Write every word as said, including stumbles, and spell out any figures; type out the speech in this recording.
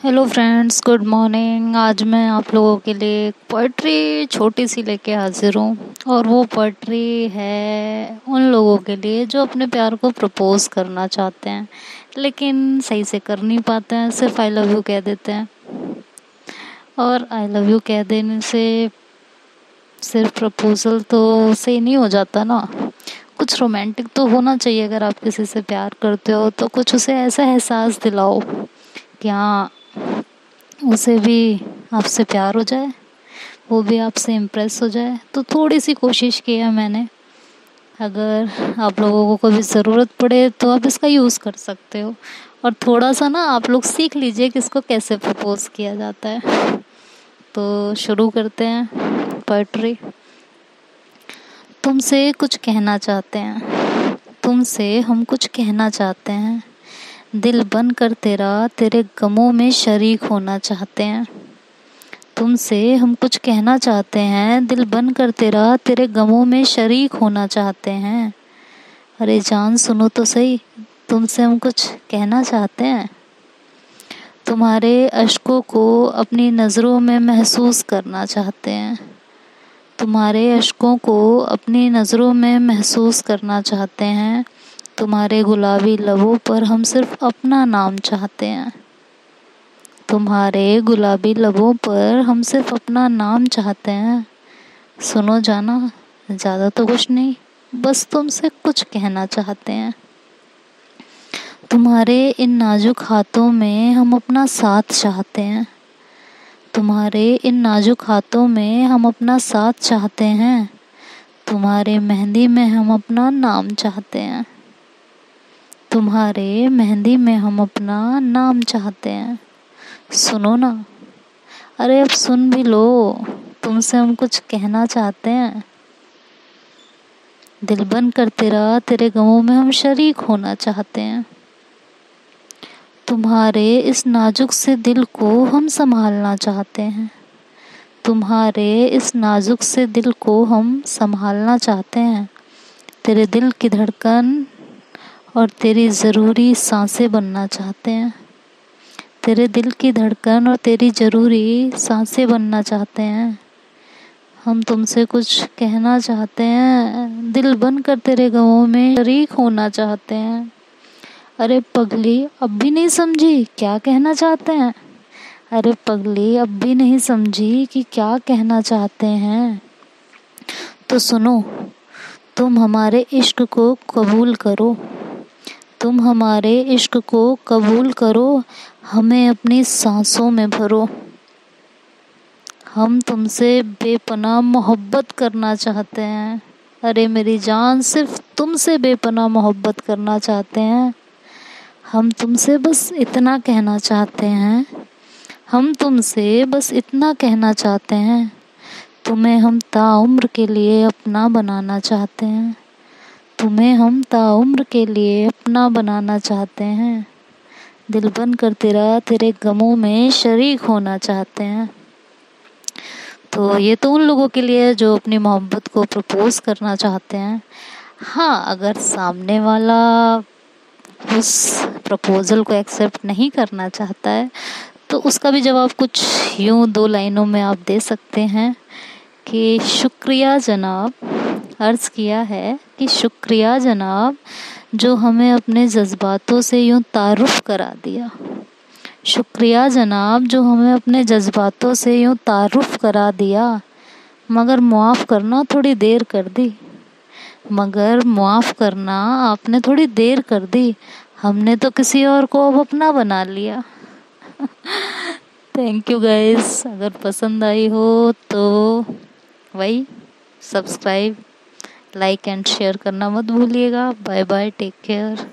Hello friends, good morning. आज मैं आप लोगों के लिए एक पोइट्री छोटी सी लेके हाजिर हूँ और वो पोइट्री है उन लोगों के लिए जो अपने प्यार को प्रपोज करना चाहते हैं लेकिन सही से कर नहीं पाते हैं, सिर्फ आई लव यू कह देते हैं। और आई लव यू कह देने से सिर्फ प्रपोजल तो सही नहीं हो जाता ना, कुछ रोमांटिक तो होना चाहिए। अगर आप किसी से प्यार करते हो तो कुछ उसे ऐसा एहसास दिलाओ कि हाँ, उसे भी आपसे प्यार हो जाए, वो भी आपसे इम्प्रेस हो जाए। तो थोड़ी सी कोशिश की है मैंने। अगर आप लोगों को कभी ज़रूरत पड़े तो आप इसका यूज़ कर सकते हो और थोड़ा सा ना आप लोग सीख लीजिए कि इसको कैसे प्रपोज किया जाता है। तो शुरू करते हैं पोएट्री। तुमसे कुछ कहना चाहते हैं, तुमसे हम कुछ कहना चाहते हैं, दिल बन कर तेरा तेरे गमों में शरीक होना चाहते हैं। तुमसे हम कुछ कहना चाहते हैं, दिल बन कर तेरा तेरे गमों में शरीक होना चाहते हैं। अरे जान सुनो तो सही, तुमसे हम कुछ कहना चाहते हैं। तुम्हारे अश्कों को अपनी नज़रों में महसूस करना चाहते हैं। तुम्हारे अश्कों को अपनी नज़रों में महसूस करना चाहते हैं। तुम्हारे गुलाबी लबों पर हम सिर्फ अपना नाम चाहते हैं। तुम्हारे गुलाबी लबों पर हम सिर्फ अपना नाम चाहते हैं। सुनो जाना, ज़्यादा तो कुछ नहीं, बस तुमसे कुछ कहना चाहते हैं। तुम्हारे इन नाजुक हाथों में हम अपना साथ चाहते हैं। तुम्हारे इन नाजुक हाथों में हम अपना साथ चाहते हैं। तुम्हारे मेहंदी में हम अपना नाम चाहते हैं। तुम्हारे मेहंदी में हम अपना नाम चाहते हैं। सुनो ना, अरे अब सुन भी लो, तुमसे हम कुछ कहना चाहते हैं। दिल बन कर तेरा तेरे गमों में हम शरीक होना चाहते हैं। तुम्हारे इस नाजुक से दिल को हम संभालना चाहते हैं। तुम्हारे इस नाजुक से दिल को हम संभालना चाहते हैं। तेरे दिल की धड़कन और तेरी ज़रूरी सांसें बनना चाहते हैं। तेरे दिल की धड़कन और तेरी ज़रूरी सांसें बनना चाहते हैं। हम तुमसे कुछ कहना चाहते हैं, दिल बनकर तेरे गमों में शरीक होना चाहते हैं। अरे पगली, अब भी नहीं समझी क्या कहना चाहते हैं? अरे पगली, अब भी नहीं समझी कि क्या कहना चाहते हैं? तो सुनो, तुम हमारे इश्क को कबूल करो। तुम हमारे इश्क को कबूल करो, हमें अपनी सांसों में भरो। हम तुमसे बेपनाह मोहब्बत करना चाहते हैं। अरे मेरी जान, सिर्फ तुमसे बेपनाह मोहब्बत करना चाहते हैं। हम तुमसे बस इतना कहना चाहते हैं। हम तुमसे बस इतना कहना चाहते हैं। तुम्हें हम ताउम्र के लिए अपना बनाना चाहते हैं। तुम्हें हम ताउम्र के लिए अपना बनाना चाहते हैं। दिल बन कर तेरा तेरे गमों में शरीक होना चाहते हैं। तो ये तो उन लोगों के लिए है जो अपनी मोहब्बत को प्रपोज करना चाहते हैं। हाँ, अगर सामने वाला उस प्रपोजल को एक्सेप्ट नहीं करना चाहता है तो उसका भी जवाब कुछ यूं दो लाइनों में आप दे सकते हैं कि शुक्रिया जनाब, अर्ज़ किया है कि शुक्रिया जनाब, जो हमें अपने जज्बातों से यूं तारुफ करा दिया। शुक्रिया जनाब, जो हमें अपने जज्बातों से यूं तारुफ करा दिया। मगर मुआफ़ करना थोड़ी देर कर दी। मगर मुआफ़ करना आपने थोड़ी देर कर दी। हमने तो किसी और को अब अपना बना लिया। Thank you guys. अगर पसंद आई हो तो वही सब्सक्राइब, लाइक एंड शेयर करना मत भूलिएगा। Bye bye, take care.